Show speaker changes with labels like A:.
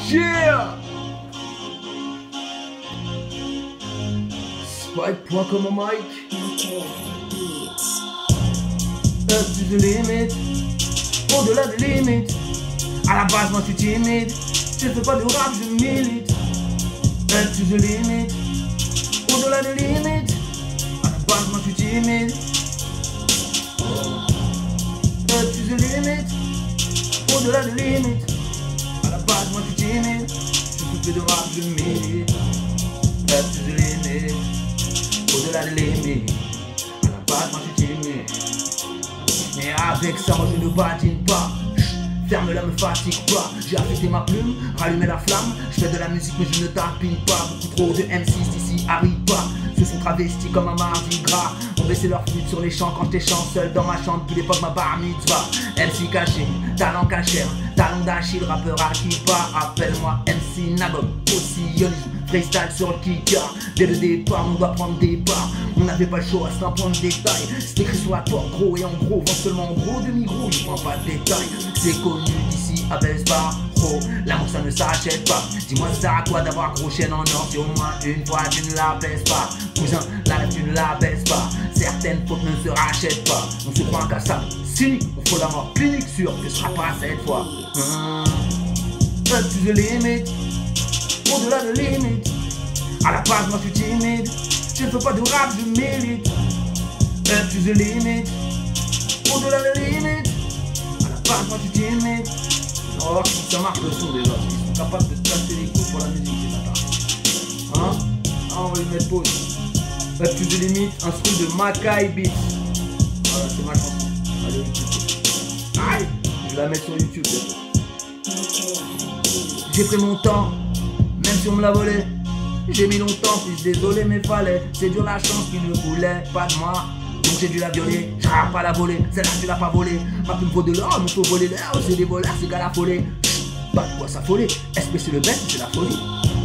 A: Yeah! Spike.com au mic. Up to the limit. Au-delà des limites. À la base, moi je suis timide. Je fais pas de rap, je milite. Up to the limit. Au-delà des limites. À la base, moi je suis timide. Up to the limit. Au-delà des limites. À la base, moi je suis timide. Je fais de rap, je milite. Up to the limit. Au-delà des limites. À la base, moi je suis timide. Mais avec ça, moi je ne patine pas. Ferme-la, me fatigue pas. J'ai affecté ma plume, rallumé la flamme. Je fais de la musique mais je ne tapine pas. Beaucoup trop de M6 ici arrivent pas. Se sont travestis comme un mardi gras. On baissait leur flûte sur les champs quand j'étais seul dans ma chambre. Depuis l'époque ma bar mitzvah. MC caché, talent cachère, talent d'Achille, rappeur à qui pas. Appelle-moi MC Nagom, possessionnisme, freestyle sur le kicker. Dès le départ on doit prendre des parts. On n'avait pas le choix, c'est un point de détail. C'est écrit sur la porte gros et en gros. Vend seulement en gros demi-gros, je prends pas de détails. C'est connu d'ici à Besbar. Oh, l'amour ça ne s'achète pas. Dis-moi ça sert à quoi d'avoir gros chaîne en or si au moins une fois tu ne la baisses pas. Cousin, la rêve tu ne la baisses pas. Certaines fautes ne se rachètent pas. On se prend un cassable cynique. On faut la mort clinique sûr que ce sera pas cette fois. Up to the limit. Au-delà de limite. À la base moi je suis timide. Je ne fais pas de rap, je milite. Up to the limit. Au-delà des limites. À la base moi je suis timide. Oh, ça marche le son déjà. Ils sont capables de te casser les couilles pour la musique, ces bâtards. Hein? Ah, on va lui mettre pause. Up to the limit, un truc de Makai Beats. Voilà, c'est ma chanson. Allez, écoutez. Aïe! Je vais la mettre sur YouTube bientôt. J'ai pris mon temps, même si on me l'a volé. J'ai mis longtemps, puis désolé mais fallait. C'est dur la chance qui ne voulait pas de moi. Donc j'ai dû la violer, j'arrive pas la voler. Celle-là tu l'as pas volée. Ma plume vaut de l'or, mais faut voler l'air. C'est des voleurs, c'est gars la folie. Pas de quoi s'affoler. Est-ce que c'est le best ou c'est la folie?